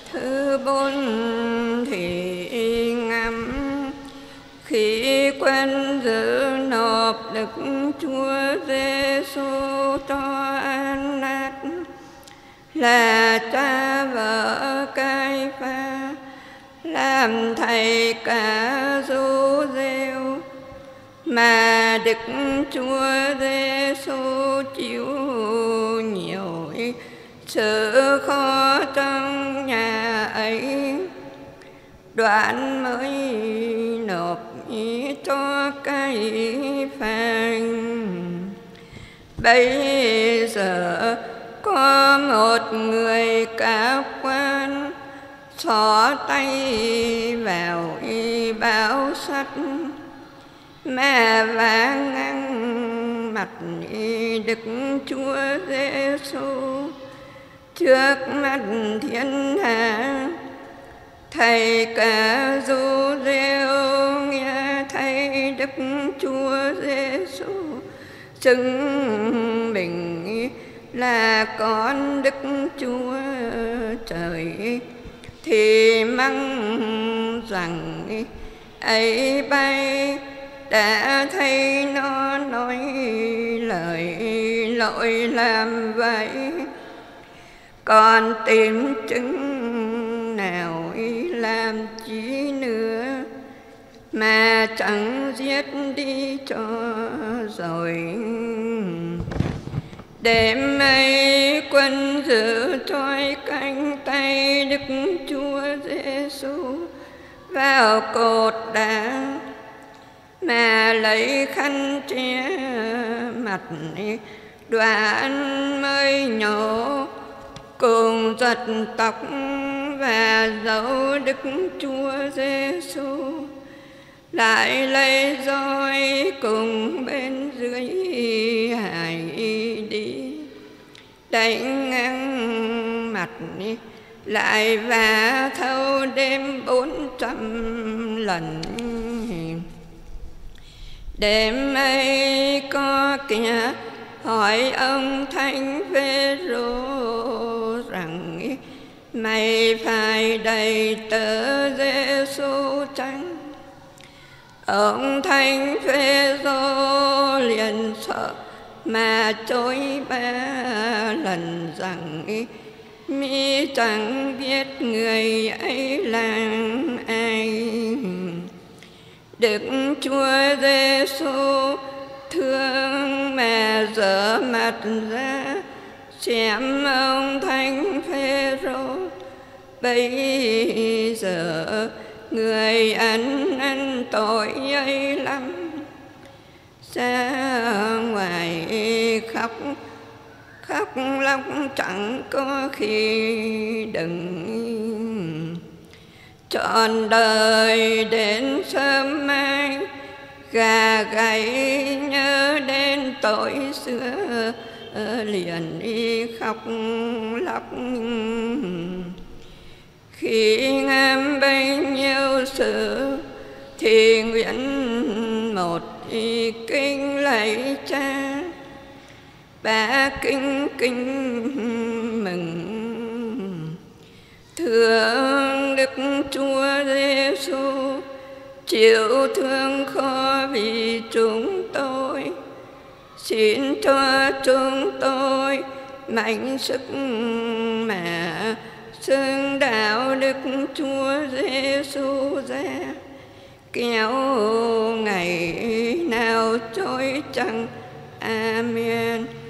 Thứ bốn thì ngắm khi quân giữ nộp Đức Chúa Giêsu cho an nát, là cha vợ Cai Pha làm thầy cả Du Rêu, mà Đức Chúa Giêsu chịu nhiều sự khó trong nhà ấy, đoạn mới nộp cho Cai Pha. Bây giờ có một người cả quan xỏ tay vào báo sắt, mà vả ngang mặt Đức Chúa Giêsu trước mắt thiên hạ. Thầy cả Du Rêu nghe thấy Đức Chúa Giêsu xưng mình là con Đức Chúa Trời, thì mắng rằng ấy bay đã thấy nó nói lời lỗi làm vậy, còn tìm chứng nào làm chi nữa, mà chẳng giết đi cho rồi. Đêm ấy quân giữ trói cánh tay Đức Chúa Giêsu vào cột đá, mà lấy khăn che mặt, đoạn mới nhổ cùng giật tóc và dấu Đức Chúa Giêsu, lại lấy roi cùng bên dưới hài đi, đánh ngang mặt lại và thâu đêm 400 lần. Đêm ấy có kẻ hỏi ông Thánh Phêrô rằng mày phải đầy tớ Giêsu chăng? Ông Thánh Phêrô liền sợ mà chối 3 lần rằng mi chẳng biết người ấy là ai. Đức Chúa Giêsu thương mà dở mặt ra xem ông Thánh Phêrô. Bây giờ người ăn tội ấy lắm, ra ngoài khóc lóc chẳng có khi đừng. Trọn đời đến sớm mai, gà gáy nhớ đến tội xưa, liền đi khóc lóc. Khi ngắm bấy nhiêu sự thì nguyện một kinh lạy Cha, ba kinh mừng. Thương Đức Chúa Giêsu chịu thương khó vì chúng tôi, xin cho chúng tôi mạnh sức mà xưng đạo Đức Chúa Giêsu ra, kéo ngày nào trôi chẳng. Amen.